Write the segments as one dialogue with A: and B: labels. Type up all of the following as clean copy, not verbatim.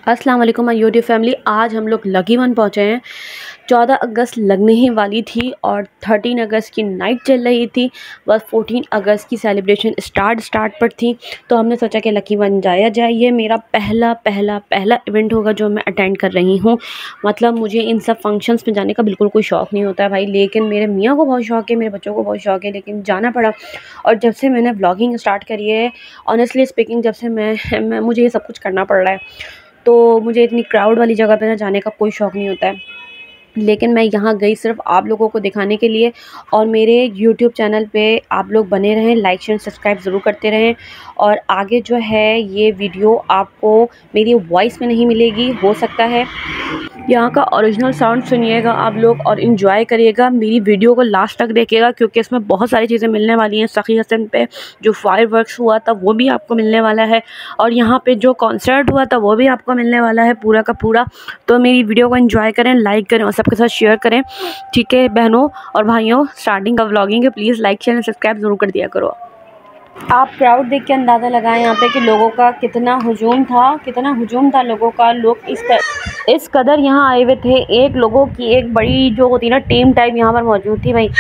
A: अस्सलाम वालेकुम my YouTube family. आज हम लोग लकी वन पहुँचे हैं। 14 अगस्त लगने ही वाली थी और 13 अगस्त की नाइट चल रही थी। बस 14 अगस्त की सेलिब्रेशन स्टार्ट पर थी, तो हमने सोचा कि लकी वन जाया जाए। ये मेरा पहला इवेंट होगा जो मैं अटेंड कर रही हूँ। मतलब मुझे इन सब फंक्शंस में जाने का बिल्कुल कोई शौक़ नहीं होता है भाई, लेकिन मेरे मियाँ को बहुत शौक़ है, मेरे बच्चों को बहुत शौक़ है, लेकिन जाना पड़ा। और जब से मैंने व्लॉगिंग स्टार्ट करी है, ऑनेस्टली स्पीकिंग, जब से मैं मुझे ये सब कुछ करना पड़ रहा है, तो मुझे इतनी क्राउड वाली जगह पे ना जाने का कोई शौक़ नहीं होता है। लेकिन मैं यहाँ गई सिर्फ आप लोगों को दिखाने के लिए। और मेरे यूट्यूब चैनल पे आप लोग बने रहें, लाइक शेयर सब्सक्राइब ज़रूर करते रहें। और आगे जो है ये वीडियो आपको मेरी वॉइस में नहीं मिलेगी, हो सकता है यहाँ का ओरिजिनल साउंड सुनिएगा आप लोग और इन्जॉय करिएगा। मेरी वीडियो को लास्ट तक देखिएगा, क्योंकि इसमें बहुत सारी चीज़ें मिलने वाली हैं। सखी हसन पे जो फायरवर्क्स हुआ था वो भी आपको मिलने वाला है, और यहाँ पे जो कॉन्सर्ट हुआ था वो भी आपको मिलने वाला है पूरा का पूरा। तो मेरी वीडियो को एंजॉय करें, लाइक करें और सबके साथ शेयर करें, ठीक है बहनों और भाइयों। स्टार्टिंग का व्लॉगिंग है, प्लीज़ लाइक शेयर सब्सक्राइब ज़रूर कर दिया करो। आप क्राउड देख के अंदाज़ा लगाएं यहाँ पे कि लोगों का कितना हुजूम था लोगों का। लोग इस कदर यहाँ आए हुए थे। एक लोगों की एक बड़ी जो होती है ना टीम टाइप यहाँ पर मौजूद थी भाई।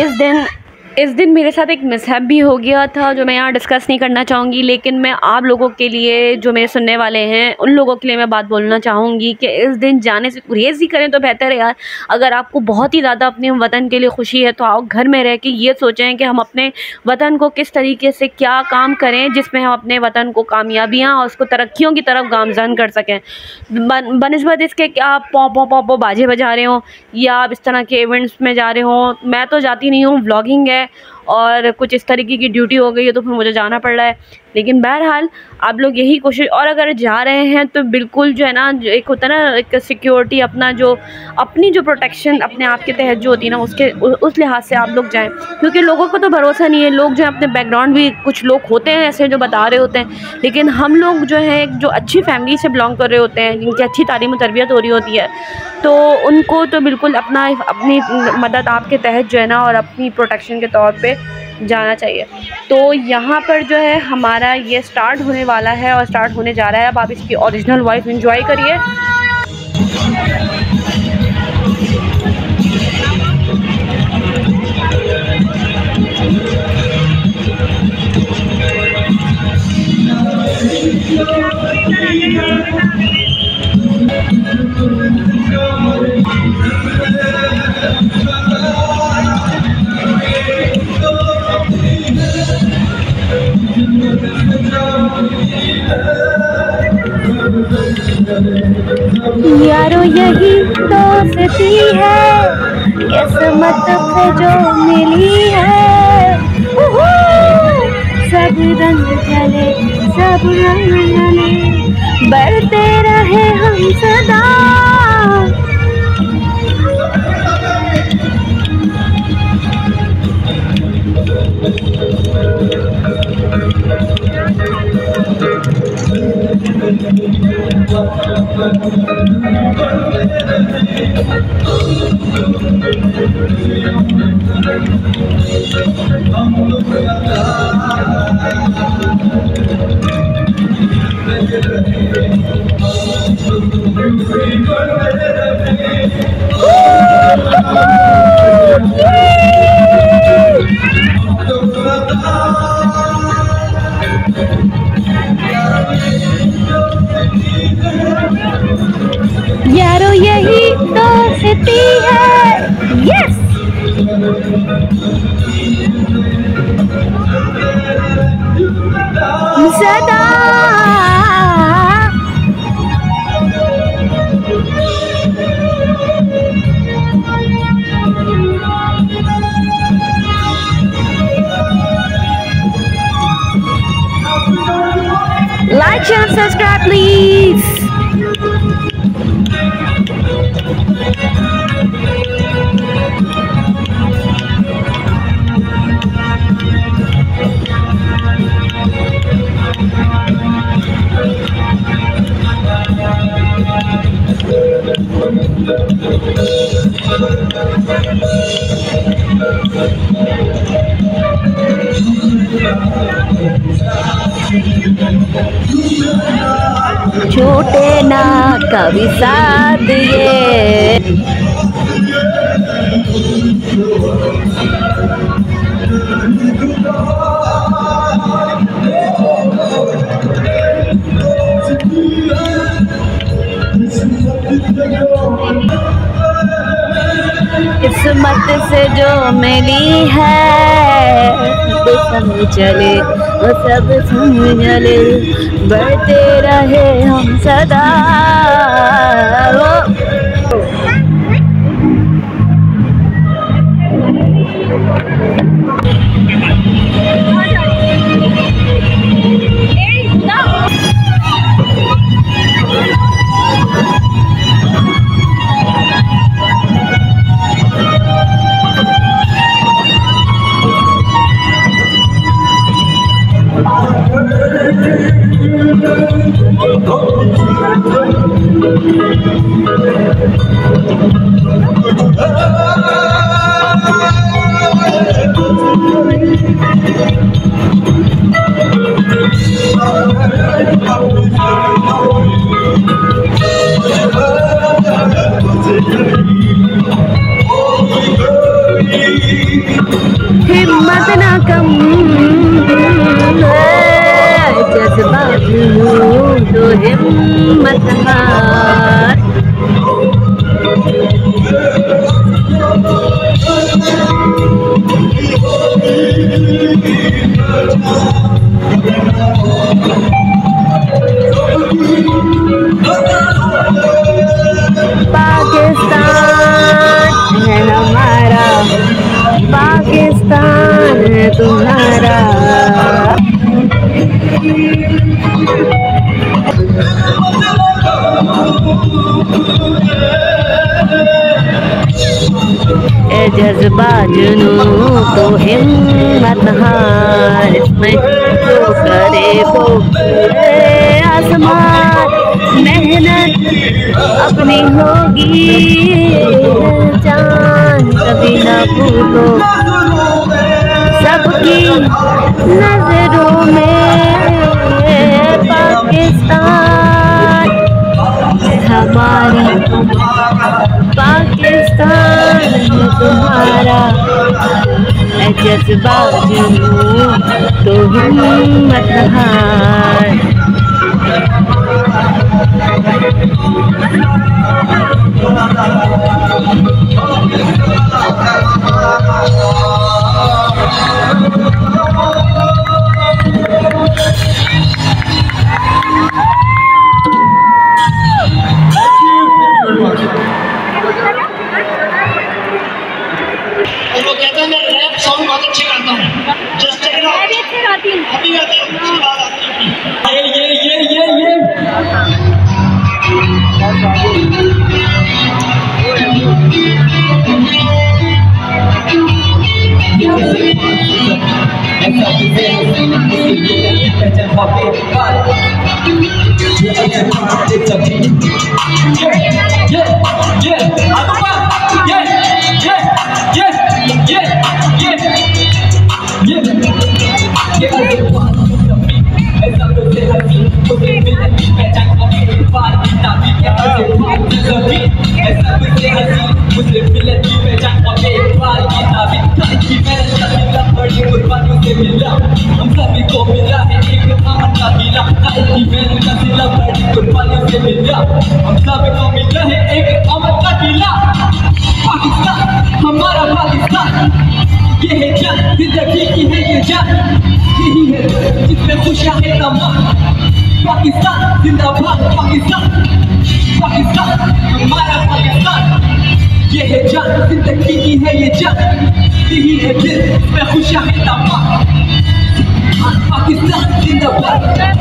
A: इस दिन मेरे साथ एक मिसहैप भी हो गया था जो मैं यहाँ डिस्कस नहीं करना चाहूँगी, लेकिन मैं आप लोगों के लिए, जो मेरे सुनने वाले हैं उन लोगों के लिए मैं बात बोलना चाहूँगी कि इस दिन जाने से गुरेज ही करें तो बेहतर है यार। अगर आपको बहुत ही ज़्यादा अपने वतन के लिए खुशी है तो आओ घर में रह के ये सोचें कि हम अपने वतन को किस तरीके से क्या काम करें जिसमें हम अपने वतन को कामयाबियाँ और उसको तरक्कियों की तरफ गामज़न कर सकें। बनिस्बत इसके कि आप पौ बाजे बजा रहे हो या आप इस तरह के इवेंट्स में जा रहे हो। मैं तो जाती नहीं हूँ, व्लॉगिंग है और कुछ इस तरीके की ड्यूटी हो गई है तो फिर मुझे जाना पड़ रहा है। लेकिन बहरहाल आप लोग यही कोशिश, और अगर जा रहे हैं तो बिल्कुल जो है ना, जो एक होता है ना एक सिक्योरिटी, अपनी जो प्रोटेक्शन अपने आप के तहत जो होती है ना, उस लिहाज से आप लोग जाएं, क्योंकि लोगों को तो भरोसा नहीं है। लोग जो है अपने बैकग्राउंड भी, कुछ लोग होते हैं ऐसे जो बता रहे होते हैं, लेकिन हम लोग जो है जो अच्छी फैमिली से बिलोंग कर रहे होते हैं, जिनकी अच्छी तालीम तरबियत हो रही होती है, तो उनको तो बिल्कुल अपनी मदद आपके तहत जो है ना और अपनी प्रोटेक्शन के तौर पे जाना चाहिए। तो यहाँ पर जो है हमारा ये स्टार्ट होने वाला है और स्टार्ट होने जा रहा है। अब आप इसकी ओरिजिनल वॉइस एंजॉय करिए। यारो यही दोस्ती है, किस्मत पे जो मिली है। सब रंग चले, सब रंग चले, बढ़ते रहे हम सदा। यारो यही दोस्ती है, यस सदा। Like and subscribe please. छूटे ना कभी साथ ये। किस्मत से जो मिली है वो सब चले, वो सब समझले, बढ़ते रहे हम सदा। हिम्मत ना कम जज्बात तो हिम्मत हार। पाकिस्तान है हमारा, पाकिस्तान है तुम्हारा। ए जज्बा जुनू तो हिम्मत हार, इसमें जो करे वो आसमान। मेहनत अपनी होगी जान कभी ना भूलो, सबकी नजरों में पाकिस्तान हमारा, पाकिस्तान है तुम्हारा। जज्बा जुनू तो हिम्मत हार।
B: वो कहते हैं मैं रैप सॉन्ग बहुत अच्छे गाता हूँ। Just check it out. मैं भी अच्छे गाती हूँ। अभी गाते हो अच्छी बात आती है। ये हम सभी को मिला है एक अमन का किला, की मेहनत का सिला बड़ी कुर्बानियों से मिला। हम सभी को मिला है एक अमन का किला। पाकिस्तान हमारा पाकिस्तान, ये है जान जिंदगी की है ये जान, यही है जिसमें खुशियाँ है तमाम। पाकिस्तान जिंदाबाद, पाकिस्तान पाकिस्तान हमारा पाकिस्तान, ये है जान जिंदगी की है ये जान, यही है दिल में खुशियाँ है तमाम। पाकिस्तान जिंदाबाद।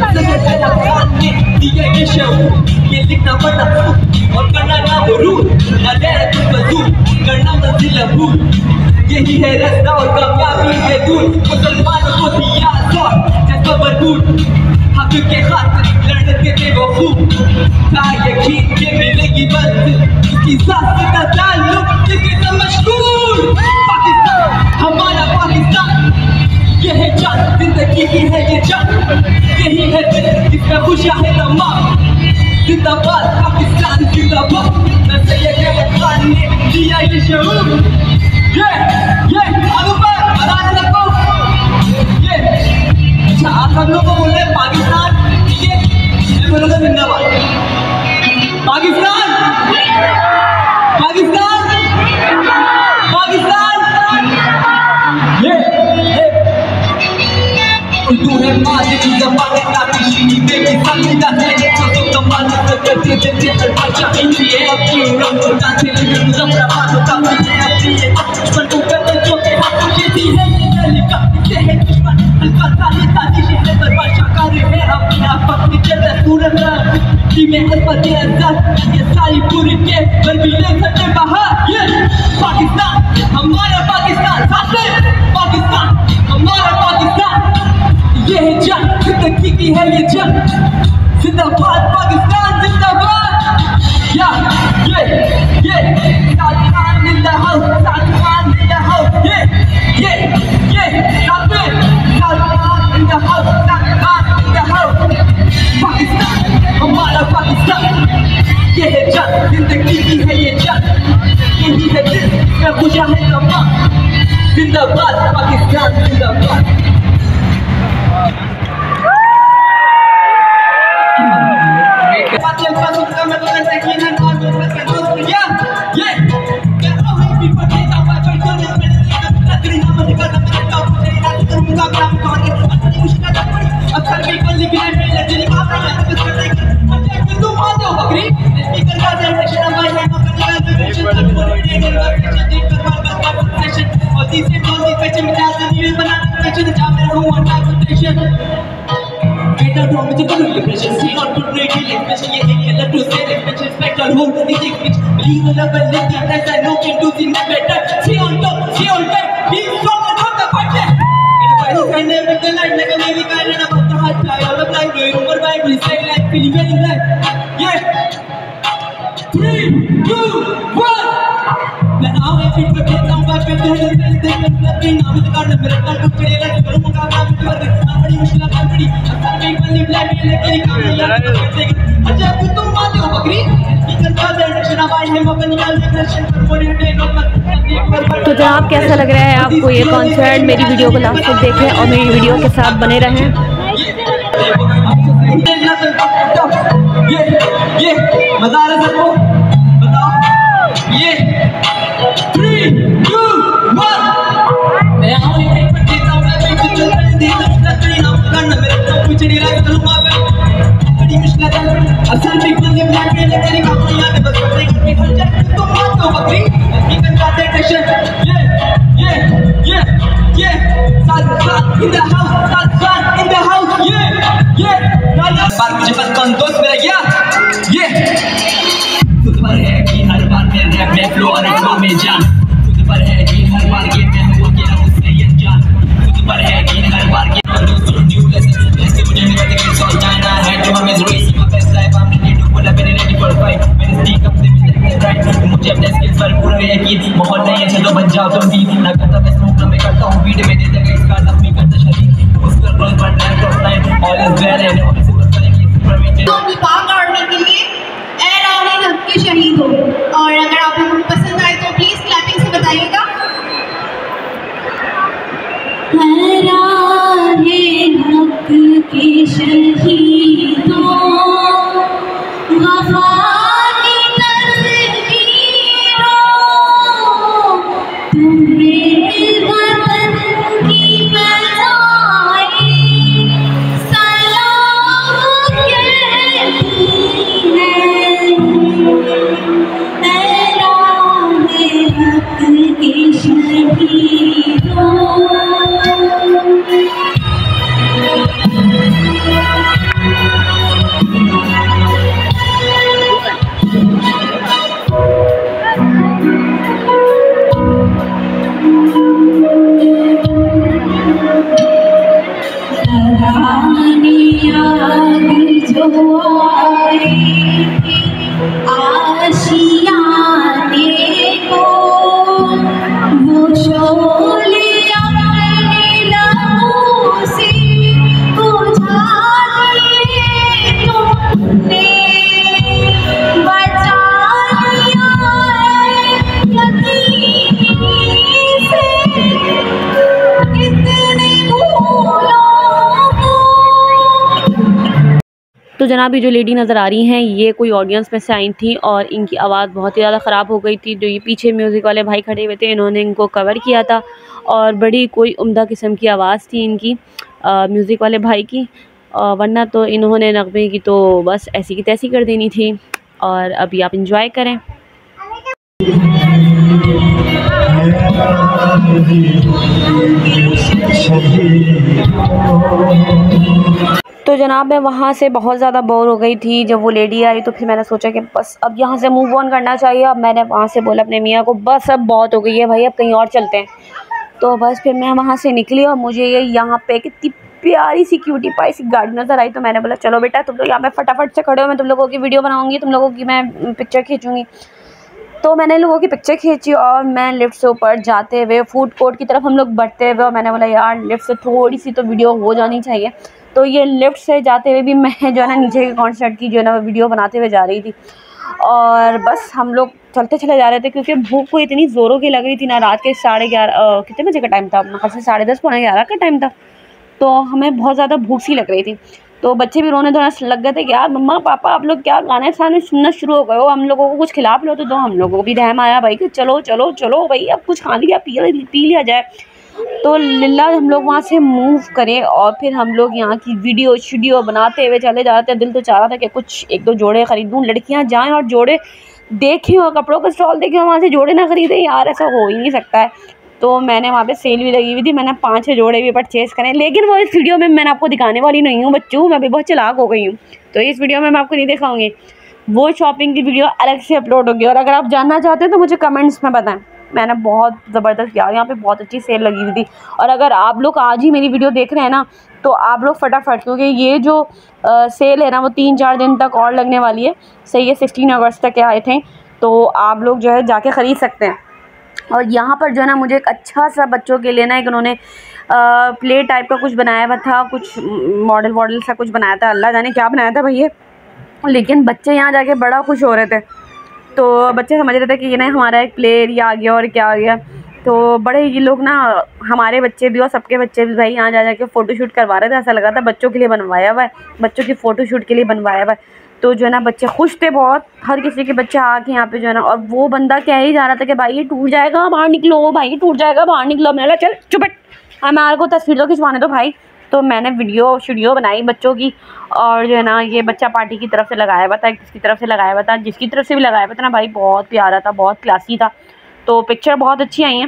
B: दिया ये शऊर, ये लिखना पढ़ना और करना ना गुरूर, ना देना तुम मजदूर, करना मंजिल अबूर, यही है रास्ता और कामयाबी है दूर। मुसलमानों को दिया जोर जज्बा भरपूर, हक के खातिर लड़ने के बेवकूफ था यकीन के मिलेगी मंजिल, उसकी साथ का ताल्लुक जिससे मशहूर। पाकिस्तान हमारा पाकिस्तान, ये है जान जिंदगी की है ये जान, यही है दिल जिसमें खुशियाँ है तमाम। जिंदाबाद पाकिस्तान जिंदाबाद। मैं सैयद अहमद खान ने दिया ये शऊर, ये आलू पर बनाने लगो ये। अच्छा आप सब लोग को बोल रहे हैं पाकिस्तान, ठीक है, मैं बोलूँगा जिंदाबाद पाकिस्तान पाकिस्तान पाकिस्तान। ये उर्दू है माजी की ज़बान है, काफी शीनी बेबी संगीता है तो कमाल करते देते हर बच्चा हिंदी है अपनी रंग को डांसे लेकर मुजफ्फराबाद होता है अपनी ये दुश्मन को करते जो के हाथों से दी है ये तरीका से है दुश्मन हल्का ताली ताली शहर पर बादशाह है अपनी आप पकड़ी चलता सूरत दी में अलपते अंदर ये सारी पूरी के पर भी ले सकते बाहर। ये पाकिस्तान हमारा पाकिस्तान, साथ में पाकिस्तान हमारा पाकिस्तान। ये है जंग जिंदगी की है ये जंग, जिंदाबाद पाकिस्तान जिंदाबाद। या ये साथ इन द हाउस, साथ इन द हाउस। ये साथ में साथ इन द हाउस, साथ इन द हाउस। पाकिस्तान हमारा पाकिस्तान, ये है जंग जिंदगी की है ये जंग, यही है दिल में बुझा है तमाम। जिंदाबाद पाकिस्तान जिंदाबाद।
A: तो जनाब कैसा लग रहा है आपको ये कॉन्सर्ट? मेरी वीडियो को लास्ट तक देखें और मेरी वीडियो के साथ बने रहें।
B: ये मजा आ रहा है सबको? बताओ। ये 3, 2, 1 मैं आऊँ एक पर देता हूँ मैं पे चल रहा देता तेरी नाम करना मेरे तो कुछ नहीं रहा करूँगा मैं बड़ी मुश्किल है असल में कोई ये ब्लैक में तेरी काम नहीं आते बस अपने घर में हर जाए तो मत हो बकरी की कर जाते टेंशन। ये साथ इन द हाउस, साथ इन द हाउस। ये बार मुझे बस कौन दोस्त मेरा गया। ये खुद पर है कि हर बार मेरे रैप में फ्लो और फ्लो में जान, खुद पर है कि हर बार ये मैं हो गया उससे ये जान, खुद पर है कि हर बार ये न्यू लेसन जैसे मुझे मेरा टिकट सॉल्व जाना है जो हमें जरूरी सी मैं फैसला है I'm ready to pull up and ready for fight मेरे स्टीक अप से मिलते राइट मुझे अपने स्किल्स पर पूरा यकीन माहौल नहीं है तो बन जाओ तुम भी ना करता मैं स्मोक में करता हूँ वीडियो में दे देगा इसका तब भी करता शरीर उस पर रोज पर track of line all is well and all is
C: Pak army के लिए एयर आर्मी हक के शहीद हो। और अगर आप लोगों को पसंद आए तो प्लीज क्लैपिंग से बताइएगा। हक के शहीदों वफा की तस्वीरों तुम्हें वतन की फजाई सलाम कहती है। हक के शहीदों
A: तो जनाब ये जो लेडी नज़र आ रही हैं ये कोई ऑडियंस में से आई थी और इनकी आवाज़ बहुत ही ज़्यादा ख़राब हो गई थी। जो ये पीछे म्यूज़िक वाले भाई खड़े हुए थे इन्होंने इनको कवर किया था और बड़ी कोई उम्दा किस्म की आवाज़ थी इनकी म्यूज़िक वाले भाई की, वरना तो इन्होंने नगमे की तो बस ऐसी की तैसी कर देनी थी। और अभी आप इंजॉय करें। तो जनाब मैं वहाँ से बहुत ज़्यादा बोर हो गई थी जब वो लेडी आई, तो फिर मैंने सोचा कि बस अब यहाँ से मूव ऑन करना चाहिए। अब मैंने वहाँ से बोला अपने मियाँ को बस अब बहुत हो गई है भाई, अब कहीं और चलते हैं। तो बस फिर मैं वहाँ से निकली और मुझे ये यहाँ पे कितनी प्यारी सी क्यूटी पाई सी गाड़ी नज़र आई। तो मैंने बोला चलो बेटा तुम लोग यहाँ पे फटाफट से खड़े हो, मैं तुम लोगों की वीडियो बनाऊँगी, तुम लोगों की मैं पिक्चर खींचूँगी। तो मैंने लोगों की पिक्चर खींची और मैं लिफ्ट से ऊपर जाते हुए फूड कोर्ट की तरफ हम लोग बढ़ते हुए, और मैंने बोला यार लिफ्ट से थोड़ी सी तो वीडियो हो जानी चाहिए। तो ये लिफ्ट से जाते हुए भी मैं जो है ना नीचे के कॉन्सर्ट की जो है ना वीडियो बनाते हुए जा रही थी। और बस हम लोग चलते चले जा रहे थे क्योंकि भूख को इतनी ज़ोरों की लग रही थी ना। रात के 11:30 कितने बजे का टाइम था अपना, से 10:30 पौने 11 का टाइम था। तो हमें बहुत ज़्यादा भूख सी लग रही थी। तो बच्चे भी रोने धोने लग गए थे कि यार मम्मा पापा आप लोग क्या गाने साने सुनना शुरू हो गए हो, हम लोगों को कुछ खिला पिलो। तो हम लोगों को भी रहम आया भाई कि चलो चलो चलो भाई अब कुछ खा लिया पी लिया जाए। तो लिल्ला हम लोग वहाँ से मूव करें और फिर हम लोग यहाँ की वीडियो बनाते हुए चले जाते हैं। दिल तो चाह रहा था कि कुछ एक दो जोड़े ख़रीदूँ, लड़कियाँ जाएँ और जोड़े देखें और कपड़ों का स्टॉल देखें, वहाँ से जोड़े ना ख़रीदें। यार ऐसा हो ही नहीं सकता है। तो मैंने वहाँ पे सेल भी लगी हुई थी, मैंने 5-6 जोड़े भी परचेज़ करें, लेकिन वो इस वीडियो में मैंने आपको दिखाने वाली नहीं हूँ बच्चों, मैं भी बहुत चालाक हो गई हूँ। तो इस वीडियो में मैं आपको नहीं दिखाऊंगी, वो शॉपिंग की वीडियो अलग से अपलोड होगी। और अगर आप जानना चाहते हैं तो मुझे कमेंट्स में बताएं। मैंने बहुत ज़बरदस्त यार यहाँ पे बहुत अच्छी सेल लगी हुई थी। और अगर आप लोग आज ही मेरी वीडियो देख रहे हैं ना तो आप लोग फटाफट, क्योंकि ये जो सेल है ना वो 3-4 दिन तक और लगने वाली है। सही है 16 अगस्त तक आए थे, तो आप लोग जो है जाके ख़रीद सकते हैं। और यहाँ पर जो है ना मुझे एक अच्छा सा बच्चों के लिए ना एक उन्होंने प्ले टाइप का कुछ बनाया हुआ था, कुछ मॉडल सा कुछ बनाया था, अल्लाह जाने क्या बनाया था भैया। लेकिन बच्चे यहाँ जाके बड़ा खुश हो रहे थे। तो बच्चे समझ रहे थे कि ये ना हमारा एक प्ले एरिया आ गया और क्या आ गया। तो बड़े ये लोग ना हमारे बच्चे भी और सबके बच्चे भी भाई यहाँ जा जाके फ़ोटो शूट करवा रहे थे। ऐसा लगा था बच्चों के लिए बनवाया हुआ है, बच्चों की फ़ोटो शूट के लिए बनवाया हुआ है। तो जो है ना बच्चे खुश थे बहुत, हर किसी के बच्चे आके यहाँ पे जो है ना। और वो बंदा कह ही जा रहा था कि भाई ये टूट जाएगा बाहर निकलो, भाई ये टूट जाएगा बाहर निकलो। मैंने कहा चल चुप हट, हमारे को तस्वीर तो खिंचवाने दो भाई। तो मैंने वीडियो बनाई बच्चों की। और जो है ना ये बच्चा पार्टी की तरफ से लगाया हुआ था, किसकी तरफ से लगाया हुआ था, जिसकी तरफ से भी लगाया हुआ था ना भाई बहुत प्यारा था, बहुत क्लासी था। तो पिक्चर बहुत अच्छी आई हैं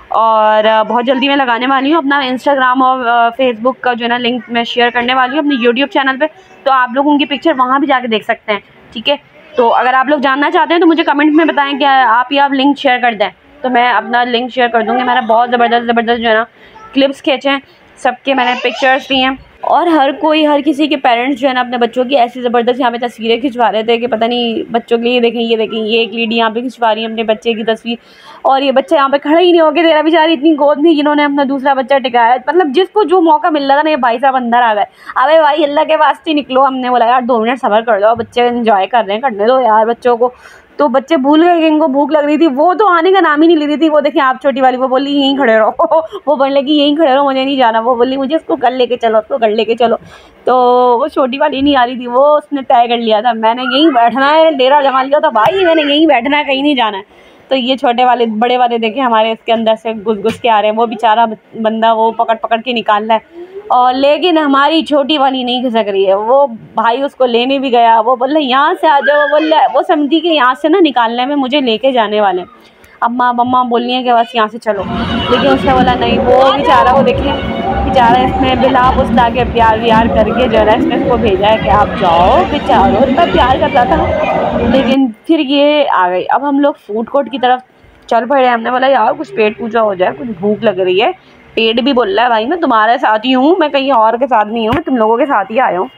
A: और बहुत जल्दी मैं लगाने वाली हूँ। अपना इंस्टाग्राम और फेसबुक का जो है ना लिंक मैं शेयर करने वाली हूँ अपने यूट्यूब चैनल पे, तो आप लोग उनकी पिक्चर वहाँ भी जाके देख सकते हैं। ठीक है, तो अगर आप लोग जानना चाहते हैं तो मुझे कमेंट में बताएं कि आप लिंक शेयर कर दें, तो मैं अपना लिंक शेयर कर दूँगी। मैंने बहुत ज़बरदस्त जो है ना क्लिप्स खींचे हैं, सबके मैंने पिक्चर्स ली हैं। और हर किसी के पेरेंट्स जो है ना अपने बच्चों की ऐसी ज़बरदस्त यहाँ पे तस्वीरें खिंचवा रहे थे कि पता नहीं बच्चों के लिए देखें, ये एक लेडी यहाँ पे खिंचवा रही है अपने बच्चे की तस्वीर। और ये बच्चा यहाँ पे खड़ा ही नहीं होके दे रहा बेचारी, इतनी गोद में जिन्होंने अपना दूसरा बच्चा टिकाया। मतलब जिसको जो मौका मिल रहा था ना, ये भाई साहब अंदर आ गए। अबे भाई अल्लाह के वास्ते निकलो। हमने बोला यार 2 मिनट सब्र कर दो, बच्चे एंजॉय कर रहे हैं, करने दो यार बच्चों को। तो बच्चे भूल गए कि इनको भूख लग रही थी, वो तो आने का नाम ही नहीं ले रही थी। वो देखिए आप छोटी वाली, वो बोली यहीं खड़े रहो वो बोलने लगी यहीं खड़े रहो, मुझे नहीं जाना। वो बोली मुझे उसको घर लेके चलो, उसको घर लेके चलो। तो वो छोटी वाली नहीं आ रही थी, वो उसने तय कर लिया था मैंने यहीं बैठना है, डेरा जमा लिया था भाई मैंने यहीं बैठना है, कहीं नहीं जाना है। तो ये छोटे वाले बड़े वाले देखे हमारे इसके अंदर से घुस के आ रहे हैं। वो बेचारा बंदा वो पकड़ के निकाल रहा है। और लेकिन हमारी छोटी वाली नहीं खिसक रही है। वो भाई उसको लेने भी गया, वो बोल रहे यहाँ से आ जाओ, वो समझी कि यहाँ से ना निकालने में मुझे लेके जाने वाले। अम्मा मम्मा बोल रही हैं कि बस यहाँ से चलो, लेकिन उसने बोला नहीं। वो बेचारा वो देखिए बेचारा इसमें बिला बुसला के प्यार करके जो है इसमें इसको भेजा है कि आप जाओ। बेचारो इतना प्यार करता था, लेकिन फिर ये आ गई। अब हम लोग फूड कोर्ट की तरफ चल पड़े। हमने बोला यार कुछ पेट पूजा हो जाए, कुछ भूख लग रही है। पेट भी बोल रहा है भाई मैं तुम्हारे साथ ही हूँ, मैं कहीं और के साथ नहीं हूँ, मैं तुम लोगों के साथ ही आया हूँ।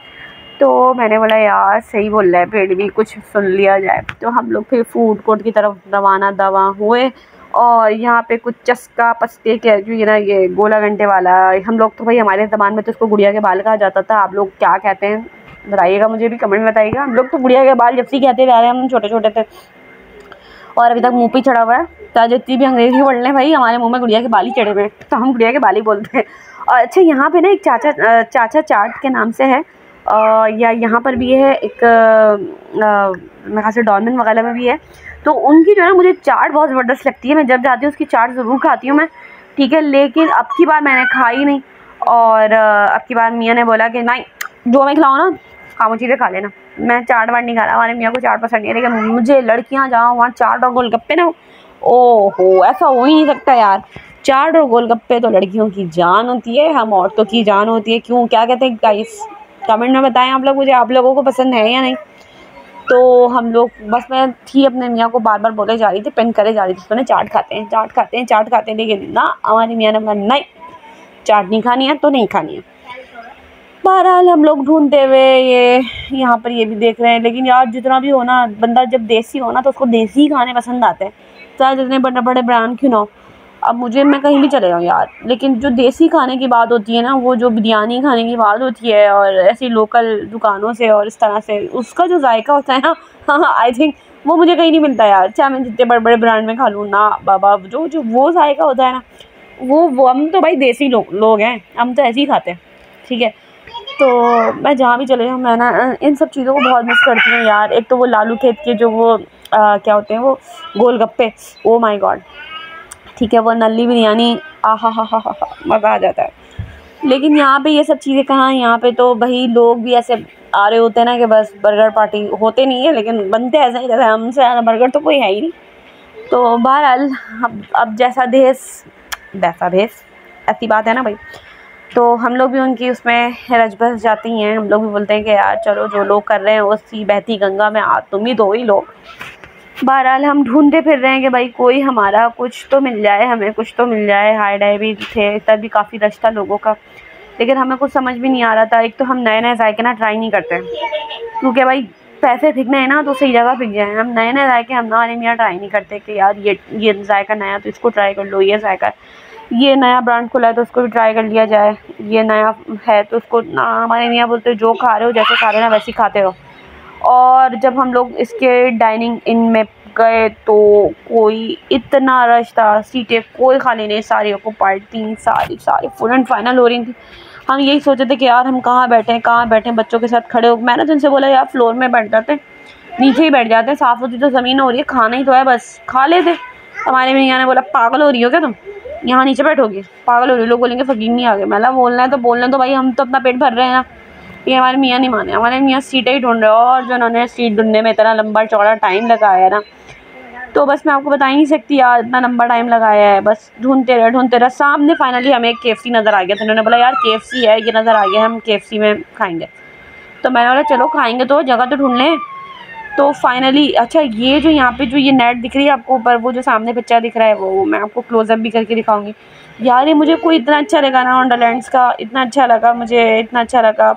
A: तो मैंने बोला यार सही बोल रहा है, पेट भी कुछ सुन लिया जाए। तो हम लोग फिर फूड कोर्ट की तरफ दवा हुए। और यहाँ पे कुछ चस्का पस्ते के जो ये ना ये गोला घंटे वाला, हम लोग तो भाई हमारे ज़बान में तो उसको गुड़िया के बाल कहा जाता था। आप लोग क्या कहते हैं बताइएगा, मुझे भी कमेंट में बताइएगा। हम लोग तो गुड़िया के बाल जब से कहते रह रहे हैं, हम छोटे छोटे थे और अभी तक मुँह पे चढ़ा हुआ है। तो जितनी भी अंग्रेज़ी पढ़ लें भाई हमारे मुँह में गुड़िया के बाल ही चढ़े हुए हैं, तो हम गुड़िया के बाल ही बोलते हैं। और अच्छा यहाँ पे ना एक चाचा चाट के नाम से है, या यहाँ पर भी है एक मेरे ख्याल से डॉर्मन वगैरह में भी है। तो उनकी जो है ना मुझे चाट बहुत ज़बरदस्त लगती है, मैं जब जाती हूँ उसकी चाट ज़रूर खाती हूँ मैं, ठीक है। लेकिन अब की बार मैंने खाई नहीं, और अब की बार मियाँ ने बोला कि नहीं जो मैं खिलाऊँ ना खामोशी चीज़ें खा लेना, मैं चाट वाट नहीं खा रहा। हमारे मियाँ को चाट पसंद नहीं है, लेकिन मुझे लड़कियाँ जाओ वहाँ चाट और गोलगप्पे ना, ओहो ऐसा हो ही नहीं सकता यार। चाट और गोलगप्पे तो लड़कियों की जान होती है, हम औरतों की जान होती है। क्यों, क्या कहते हैं गाइस, कमेंट में बताएं आप लोग मुझे, आप लोगों को पसंद है या नहीं। तो हम लोग बस, मैं थी अपने मियाँ को बार बार बोले जा रही थी, पिन करे जा रही थी, तो चाट खाते हैं चाट खाते हैं चाट खाते हैं, लेकिन ना हमारी मियाँ ने बोला नहीं चाट नहीं खानी है तो नहीं खानी है। बहरहाल हम लोग ढूंढते हुए ये यहाँ पर ये भी देख रहे हैं, लेकिन यार जितना भी हो ना, बंदा जब देसी हो ना तो उसको देसी ही खाने पसंद आते हैं, चाहे जितने बड़े बड़े ब्रांड क्यों ना हो। अब मैं कहीं भी चले जाऊँ यार, लेकिन जो देसी खाने की बात होती है ना, वो जो बिरयानी खाने की बात होती है और ऐसी लोकल दुकानों से और इस तरह से उसका जो जायका होता है ना, हाँ आई थिंक वो मुझे कहीं नहीं मिलता यार। चाहे मैं जितने बड़े बड़े ब्रांड में खा लूँ ना बाबा, जो वो जायका होता है ना, वो हम तो भाई देसी लोग हैं, हम तो ऐसे ही खाते हैं, ठीक है। तो मैं जहाँ भी चले जाऊँ मैं ना इन सब चीज़ों को बहुत मिस करती हूँ यार। एक तो वो लालू खेत के जो वो क्या होते हैं वो गोलगप्पे, ओ माय गॉड, ठीक है, वो नली बिरयानी, हा मज़ा आ जाता है। लेकिन यहाँ पे ये सब चीज़ें कहाँ हैं, यहाँ पे तो भाई लोग भी ऐसे आ रहे होते हैं ना कि बस बर्गर पार्टी, होते नहीं है लेकिन बनते ऐसा ही जैसे हमसे ज़्यादा बर्गर तो कोई है ही नहीं। तो बहरहाल अब जैसा देश वैसा भेस, ऐसी बात है ना भाई। तो हम लोग भी उनकी उसमें रच बस जाती हैं, हम लोग भी बोलते हैं कि यार चलो जो लोग कर रहे हैं उसी बहती गंगा में आ तुम ही दो ही लोग। बहरहाल हम ढूंढते फिर रहे हैं कि भाई कोई हमारा कुछ तो मिल जाए, हमें कुछ तो मिल जाए। हाई डाई भी थे, तब भी काफ़ी रश था लोगों का, लेकिन हमें कुछ समझ भी नहीं आ रहा था। एक तो हम नए नए जायके ना ट्राई नहीं करते, क्योंकि भाई पैसे फेंकने हैं ना तो सही जगह फेंक जाए। हम नए नए जायके हम हमारे मियाँ ट्राई नहीं करते कि यार ये जायका नया तो इसको ट्राई कर लो, ये जायका ये नया ब्रांड खुला है तो उसको भी ट्राई कर लिया जाए, ये नया है तो उसको ना। हमारे मियाँ बोलते जो खा रहे हो जैसे खा रहे हो ना वैसे ही खाते रहो। और जब हम लोग इसके डाइनिंग इन में गए तो कोई इतना रश था, सीटें कोई खाली नहीं, सारी ऑक्यूपाइड थी, सारी फुल एंड फाइनल हो रही थी। हम यही सोचे थे कि यार हम कहाँ बैठे बच्चों के साथ खड़े हो। मैंने तो उनसे बोला यार फ्लोर में बैठ जाते, नीचे ही बैठ जाते हैं, साफ़ होती तो ज़मीन हो रही है, खाना ही तो है बस खा लेते। हमारे मियाँ ने बोला पागल हो रही हो क्या तुम, यहाँ नीचे बैठोगे, पागल हो रही हो, लोग बोलेंगे फ़कीर नहीं आ गए। मैं बोलना है तो बोलने तो भाई, हम तो अपना पेट भर रहे हैं ना। ये हमारे मियाँ नहीं माने, हमारे मियाँ सीटें ही ढूंढ रहे हो, और जो उन्होंने सीट ढूंढने में इतना लंबा चौड़ा टाइम लगाया ना, तो बस मैं आपको बता ही नहीं सकती यार, इतना लंबा टाइम लगाया है। बस ढूंढते रहे। सामने फाइनली हमें एक KFC नज़र आ गया था। उन्होंने बोला यार KFC है, ये नज़र आ गया, हम KFC में खाएंगे। तो मैंने बोला चलो खाएंगे तो जगह तो ढूंढ लें। तो फाइनली अच्छा, ये जो यहाँ पे जो ये नेट दिख रही है आपको ऊपर, वो जो सामने पिक्चर दिख रहा है वो मैं आपको क्लोजअप भी करके दिखाऊंगी। यार ये मुझे कोई इतना अच्छा लगा ना, वंडरलैंड्स का इतना अच्छा लगा मुझे, इतना अच्छा लगा।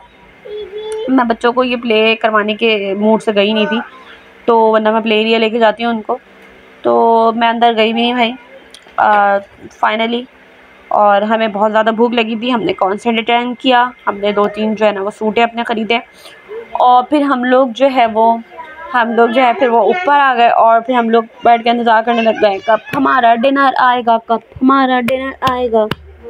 A: मैं बच्चों को ये प्ले करवाने के मूड से गई नहीं थी, तो वरना मैं प्ले एरिया लेके जाती हूँ उनको। तो मैं अंदर गई भी नहीं भाई फाइनली। और हमें बहुत ज़्यादा भूख लगी थी, हमने कॉन्सेंट रिटर्न किया, हमने 2-3 जो है ना वो सूटें अपने ख़रीदे, और फिर हम लोग जो है फिर वो ऊपर आ गए, और फिर हम लोग बैठ के इंतज़ार करने लग गए कब हमारा डिनर आएगा, कब हमारा डिनर आएगा।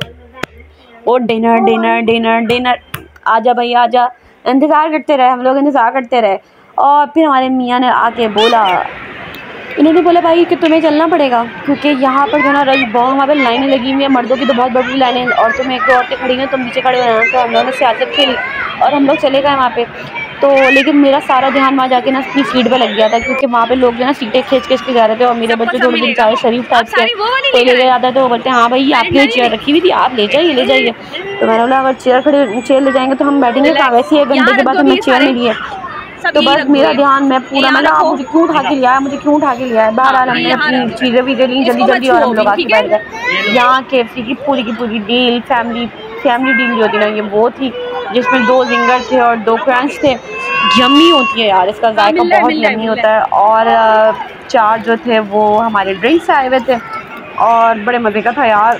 A: ओ डिनर आजा भाई आजा। इंतज़ार करते रहे, हम लोग इंतज़ार करते रहे। और फिर हमारे मियाँ ने आके बोला, इन्होंने बोला भाई कि तुम्हें चलना पड़ेगा, क्योंकि यहाँ पर जो ना रश बहुत, वहाँ पर लाइनें लगी हुई हैं, मर्दों की तो बहुत बड़ी लाइनें, और तुम्हें 1-2 औरतें खड़ी हैं, तुम नीचे खड़े हो जाना। तो हम लोगों ने सियासत खेली और हम लोग चले गए वहाँ पे। तो लेकिन मेरा सारा ध्यान वहाँ जाके ना अपनी सीट पे लग गया था, क्योंकि वहाँ पे लोग जो ना सीटें खींच के जा रहे थे, और मेरे बच्चे थोड़े दिन चाहे शरीफ टाइप के, कोई ले जाता है तो वो बोलते हैं हाँ भाई आपकी चेयर रखी हुई थी, आप ले जाइए। तो मैंने बोला अगर चेयर ले जाएंगे तो हम बैठेंगे कहाँ, वैसे 1 घंटे के बाद हमें चेयर मिली है। तो बस मेरा ध्यान मैं पूरा, मैंने आप मुझे क्यों उठा के लिया है, बहरहाल हमने अपनी चीज़ें भी ली जल्दी, और हम लोग आके बैठ गए। यहाँ KFC की पूरी डील फैमिली डील जो होती ना, ये वो थी जिसमें 2 जिंगर थे और 2 क्रंच थे। यम्मी होती है यार, इसका जायका बहुत यम्मी होता है। और 4 जो थे वो हमारे ड्रिंक्स आए हुए थे, और बड़े मज़े का था यार,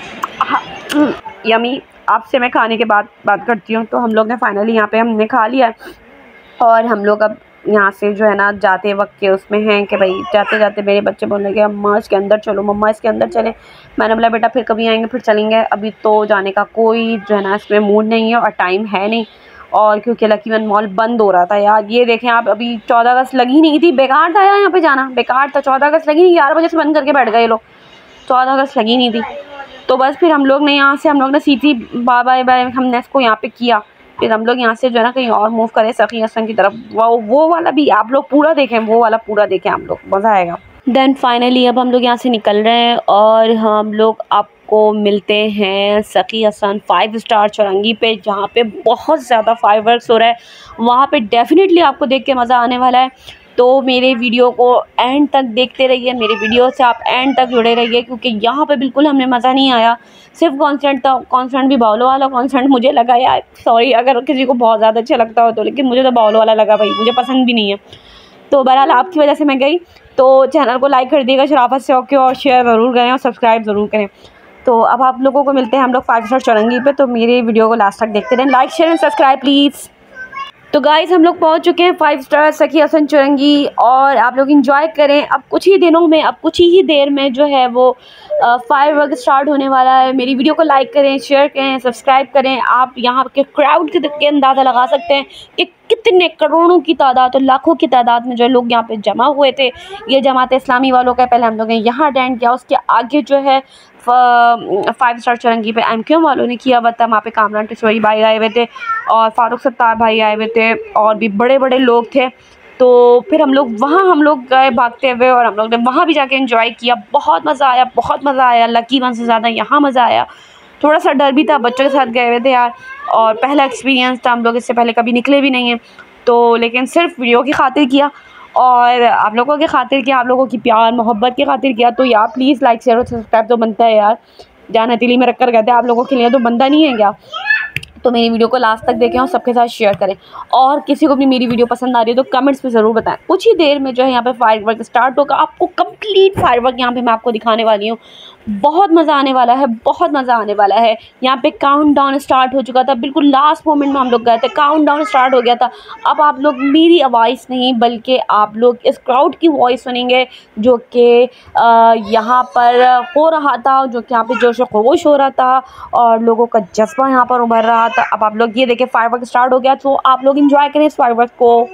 A: यम्मी। आपसे मैं खाने के बाद बात करती हूँ। तो हम लोग ने फाइनली यहाँ पे हमने खा लिया, और हम लोग अब यहाँ से जो है ना जाते वक्त के उसमें हैं कि भाई जाते मेरे बच्चे बोलने लगे अम्मा इसके अंदर चलो, मम्मा इसके अंदर चले। मैंने बोला बेटा फिर कभी आएंगे फिर चलेंगे, अभी तो जाने का कोई जो है ना इसमें मूड नहीं है और टाइम है नहीं। और क्योंकि लकी वन मॉल बंद हो रहा था यार। ये देखें आप, अभी 14 अगस्त लगी नहीं थी, बेकार था यार यहाँ पे जाना, बेकार था। 14 अगस्त लगी नहीं, 11 बजे से बंद करके बैठ गए लोग, 14 अगस्त लगी नहीं थी। तो बस फिर हम लोग ने यहाँ से, हम लोग ने सीधी बाय बाय हमने इसको यहाँ पे किया। फिर हम लोग यहाँ से जो है ना कहीं और मूव करें सखी हसन की तरफ। वो वाला भी आप लोग पूरा देखें, वो वाला पूरा देखें आप लोग, मज़ा आएगा। देन फाइनली अब हम लोग यहाँ से निकल रहे हैं और हम लोग आपको मिलते हैं सखी हसन 5 स्टार चौरंगी पे, जहाँ पे बहुत ज़्यादा फायरवर्क्स हो रहा है। वहाँ पे डेफिनेटली आपको देख के मज़ा आने वाला है। तो मेरे वीडियो को एंड तक देखते रहिए, मेरे वीडियो से आप एंड तक जुड़े रहिए, क्योंकि यहाँ पे बिल्कुल हमें मज़ा नहीं आया। सिर्फ कॉन्सर्ट था, कॉन्सर्ट भी बाउलो वाला कॉन्सर्ट मुझे लगा यार, सॉरी अगर किसी को बहुत ज़्यादा अच्छा लगता हो तो, लेकिन मुझे तो बाउलो वाला लगा भाई, मुझे पसंद भी नहीं है। तो बहरहाल आपकी वजह से मैं गई। तो चैनल को लाइक कर दिएगा शराफत से ओके, और शेयर ज़रूर करें और सब्सक्राइब ज़रूर करें। तो अब आप लोगों को मिलते हैं हम लोग 5 स्टार चौरंगी पे। तो मेरे वीडियो को लास्ट तक देखते रहें, like share and subscribe please. तो गाइस हम लोग पहुंच चुके हैं 5 स्टार सखी हसन चौरंगी, और आप लोग इंजॉय करें। अब कुछ ही दिनों में, अब कुछ ही देर में जो है वो फायरवर्क स्टार्ट होने वाला है। मेरी वीडियो को लाइक करें, शेयर करें, सब्सक्राइब करें। आप यहाँ के क्राउड के अंदाज़ा लगा सकते हैं कि कितने करोड़ों की तादाद और लाखों की तादाद में जो लोग यहाँ पे जमा हुए थे। ये जमात इस्लामी वालों का पहले हम लोग ने यहाँ अटेंड किया, उसके आगे जो है 5 स्टार चौरंगी पे MQM वालों ने किया हुआ था। वहाँ पे कामरान टिशोरी भाई आए हुए थे और फारूक सत्तार भाई आए हुए थे, और भी बड़े बड़े लोग थे। तो फिर हम लोग गए भागते हुए, और हम लोग ने वहाँ भी जाके एंजॉय किया। बहुत मज़ा आया, बहुत मज़ा आया। लकी वन से ज़्यादा यहाँ मज़ा आया। थोड़ा सा डर भी था, बच्चों के साथ गए हुए थे यार, और पहला एक्सपीरियंस था, हम लोग इससे पहले कभी निकले भी नहीं हैं। तो लेकिन सिर्फ वीडियो की खातिर किया और आप लोगों की खातिर किया, आप लोगों की प्यार मोहब्बत की खातिर किया। तो यार प्लीज़ लाइक शेयर और सब्सक्राइब तो बनता है यार, जान हथेली में रख कर कहते हैं आप लोगों के लिए तो बनता नहीं है क्या। तो मेरी वीडियो को लास्ट तक देखें और सबके साथ शेयर करें, और किसी को भी मेरी वीडियो पसंद आ रही है तो कमेंट्स में ज़रूर बताएं। कुछ ही देर में जो है यहाँ पे फायरवर्क स्टार्ट होगा, आपको कंप्लीट फायरवर्क यहाँ पे मैं आपको दिखाने वाली हूँ। बहुत मज़ा आने वाला है, बहुत मज़ा आने वाला है। यहाँ पे काउंटडाउन स्टार्ट हो चुका था, बिल्कुल लास्ट मोमेंट में हम लोग गए थे, काउंटडाउन स्टार्ट हो गया था। अब आप लोग मेरी आवाज़ नहीं बल्कि आप लोग इस क्राउड की वॉइस सुनेंगे, जो कि यहाँ पर हो रहा था, जो कि यहाँ पे जोश व खरोश हो रहा था और लोगों का जज्बा यहाँ पर उभर रहा था। अब आप लोग ये देखें फायरवर्क स्टार्ट हो गया, तो आप लोग इंजॉय करें इस फायरवर्क को।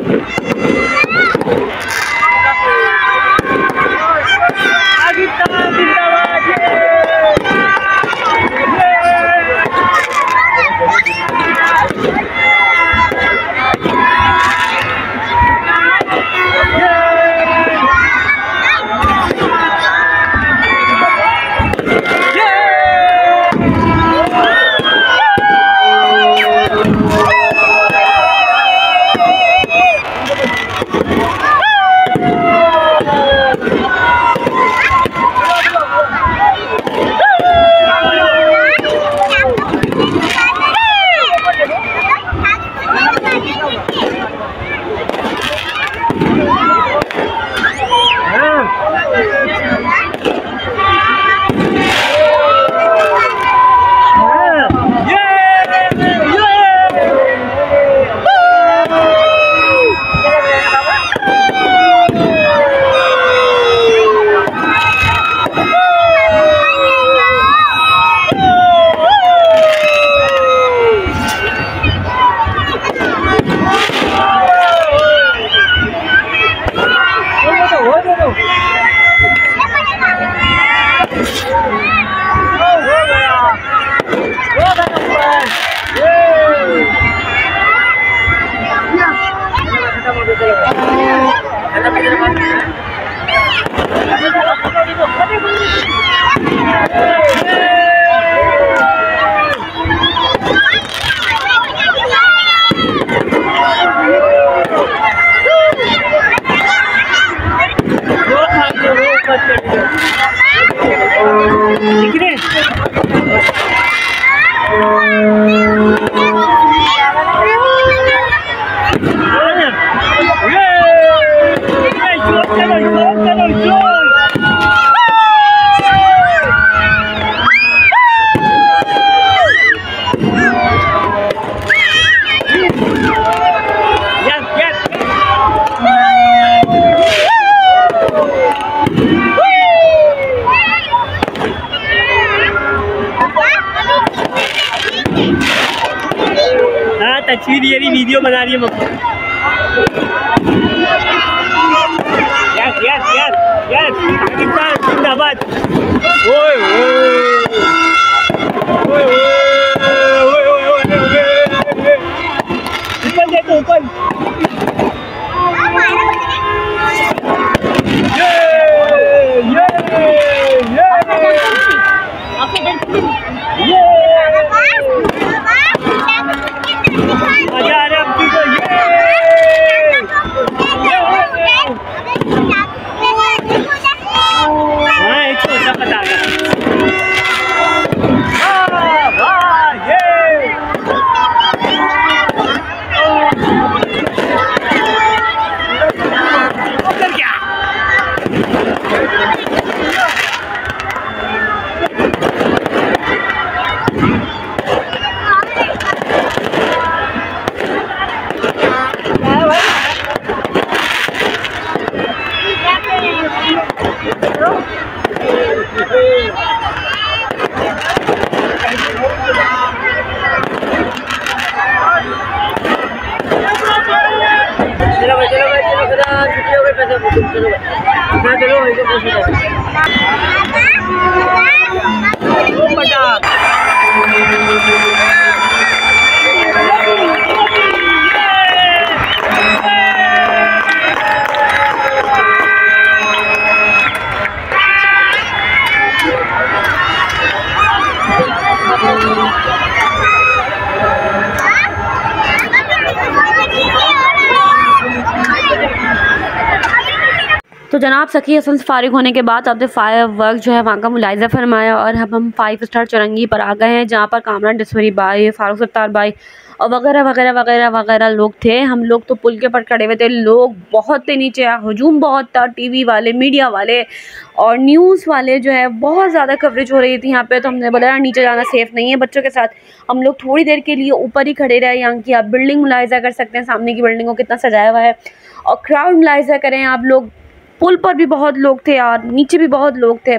D: तस्वीर ये रही, वीडियो बना रही है मम्मा। Yes yes yes yes Pakistan जिंदाबाद। ओए ओए ऊपर देखो ऊपर।
A: तो जनाब सखी असल फारिग होने के बाद अब फायर वर्क जो है वहाँ का मुलाहिजा फरमाया और अब हम 5 स्टार चौरंगी पर आ गए हैं, जहाँ पर कामरान डिस्वरी भाई, फारूक सत्तार भाई और वगैरह वगैरह वगैरह वगैरह लोग थे। हम लोग तो पुल के पर खड़े हुए थे, लोग बहुत थे नीचे, हजूम बहुत था, टीवी वाले, मीडिया वाले और न्यूज़ वाले जो है बहुत ज़्यादा कवरेज हो रही थी यहाँ पे। तो हमने बोला यार नीचे जाना सेफ़ नहीं है बच्चों के साथ। हम लोग थोड़ी देर के लिए ऊपर ही खड़े रहे। यहाँ की आप बिल्डिंग मुलाहिजा कर सकते हैं, सामने की बिल्डिंग को कितना सजाया हुआ है, और क्राउड मुलाहिजा करें आप लोग। पुल पर भी बहुत लोग थे यार, नीचे भी बहुत लोग थे।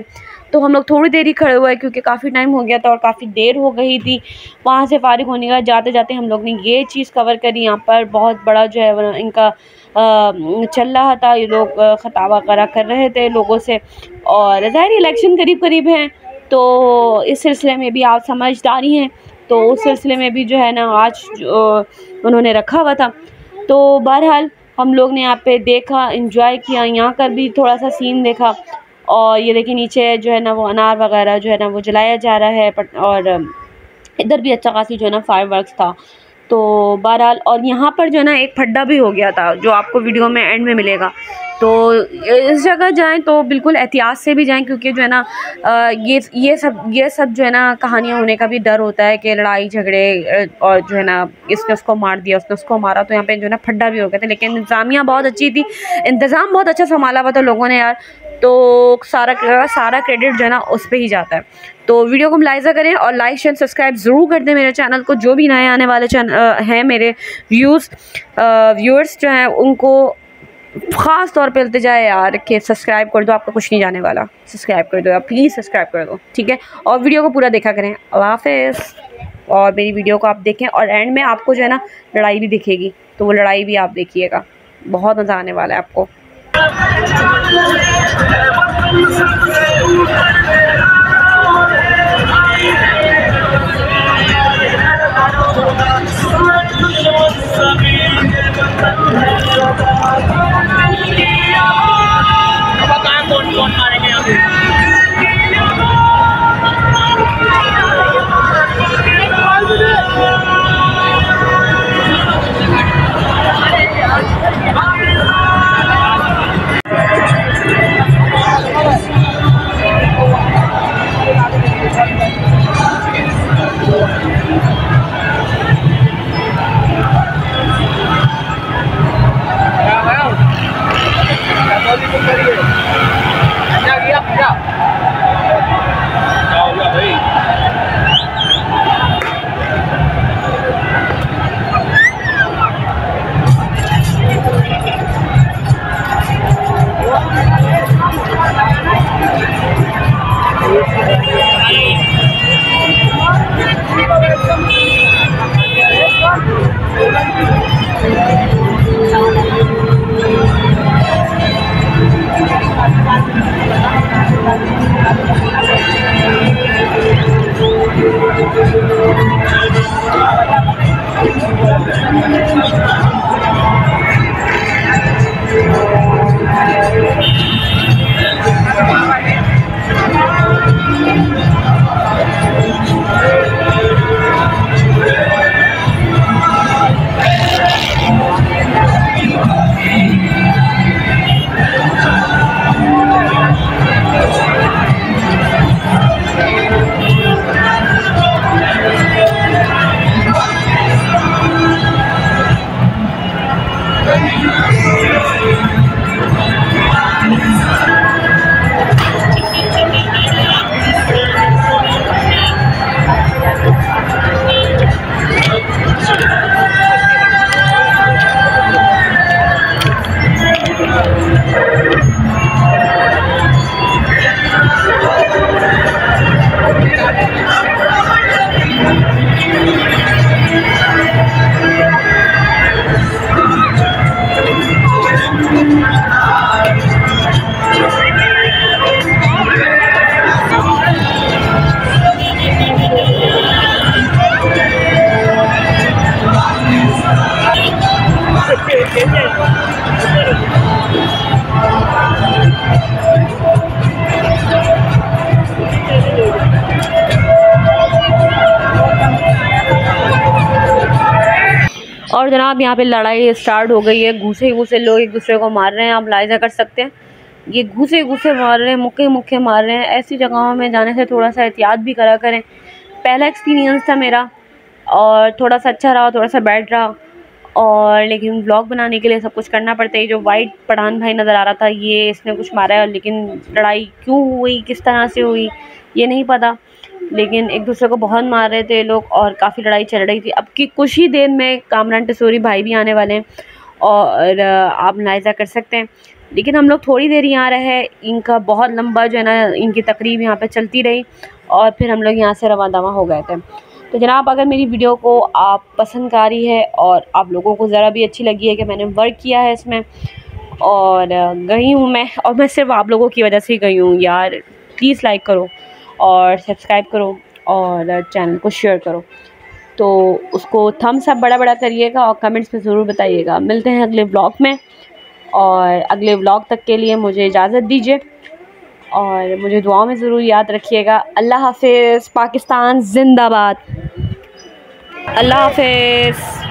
A: तो हम लोग थोड़ी देर ही खड़े हुए क्योंकि काफ़ी टाइम हो गया था और काफ़ी देर हो गई थी वहाँ से फारिग होने का। जाते जाते हम लोग ने ये चीज़ कवर करी। यहाँ पर बहुत बड़ा जो है इनका चल रहा था, ये लोग खिताब वगैरह कर रहे थे लोगों से, और ज़ाहिर इलेक्शन करीब करीब हैं तो इस सिलसिले में भी आप समझदारी हैं, तो उस सिलसिले में भी जो है ना आज उन्होंने रखा हुआ था। तो बहरहाल हम लोग ने यहाँ पे देखा, एंजॉय किया, यहाँ का भी थोड़ा सा सीन देखा। और ये देखिए नीचे जो है ना वो अनार वगैरह जो है ना वो जलाया जा रहा है, और इधर भी अच्छा खासी जो है ना फायरवर्क्स था। तो बहरहाल और यहाँ पर जो है ना एक फड्डा भी हो गया था जो आपको वीडियो में एंड में मिलेगा। तो इस जगह जाएं तो बिल्कुल एहतियात से भी जाएं क्योंकि जो है ना ये सब जो है ना कहानियाँ होने का भी डर होता है कि लड़ाई झगड़े और जो है ना इसने उसको मार दिया, उसने उसको मारा। तो यहाँ पे जो है ना फड्डा भी हो गया था, लेकिन इंतज़ामिया बहुत अच्छी थी, इंतज़ाम बहुत अच्छा संभाला हुआ था लोगों ने यार। तो सारा क्रेडिट जो है ना उस पर ही जाता है। तो वीडियो को मुलाहिज़ा करें और लाइक शेयर सब्सक्राइब ज़रूर कर दें मेरे चैनल को। जो भी नए आने वाले हैं मेरे व्यूअर्स जो हैं उनको ख़ास तौर पे इल्तिजा है यार कि सब्सक्राइब कर दो, आपका कुछ नहीं जाने वाला। सब्सक्राइब कर दो यार, प्लीज़ सब्सक्राइब कर दो, ठीक है। और वीडियो को पूरा देखा करें। अल्लाह हाफ़िज़। और मेरी वीडियो को आप देखें और एंड में आपको जो है ना लड़ाई भी दिखेगी, तो वो लड़ाई भी आप देखिएगा, बहुत मज़ा आने वाला है आपको। और जनाब यहाँ पे लड़ाई स्टार्ट हो गई है। घूसे लोग एक दूसरे को मार रहे हैं, आप मुलाहिज़ा कर सकते हैं। ये घूसे मार रहे हैं, मुक्के मार रहे हैं। ऐसी जगहों में जाने से थोड़ा सा एहतियात भी करा करें। पहला एक्सपीरियंस था मेरा और थोड़ा सा अच्छा रहा, थोड़ा सा बैड रहा। और लेकिन व्लॉग बनाने के लिए सब कुछ करना पड़ता है। जो वाइट पठान भाई नज़र आ रहा था, ये इसने कुछ मारा है, लेकिन लड़ाई क्यों हुई, किस तरह से हुई, ये नहीं पता। लेकिन एक दूसरे को बहुत मार रहे थे लोग और काफ़ी लड़ाई चल रही थी। अब की कुछ ही देर में कामरान टिसोरी भाई भी आने वाले हैं और आप मुलाहिज़ा कर सकते हैं। लेकिन हम लोग थोड़ी देर यहाँ रहे, इनका बहुत लंबा जो है ना इनकी तकरीब यहाँ पे चलती रही और फिर हम लोग यहाँ से रवा दवा हो गए थे। तो जनाब, अगर मेरी वीडियो को आप पसंद आ रही है और आप लोगों को ज़रा भी अच्छी लगी है कि मैंने वर्क किया है इसमें और गई हूँ मैं, और मैं सिर्फ आप लोगों की वजह से ही गई हूँ यार, प्लीज़ लाइक करो और सब्सक्राइब करो और चैनल को शेयर करो। तो उसको थम्स अप बड़ा बड़ा करिएगा और कमेंट्स में ज़रूर बताइएगा। मिलते हैं अगले व्लॉग में, और अगले व्लॉग तक के लिए मुझे इजाज़त दीजिए और मुझे दुआओं में ज़रूर याद रखिएगा। अल्लाह हाफ़िज़। पाकिस्तान ज़िंदाबाद। अल्लाह हाफ़िज़।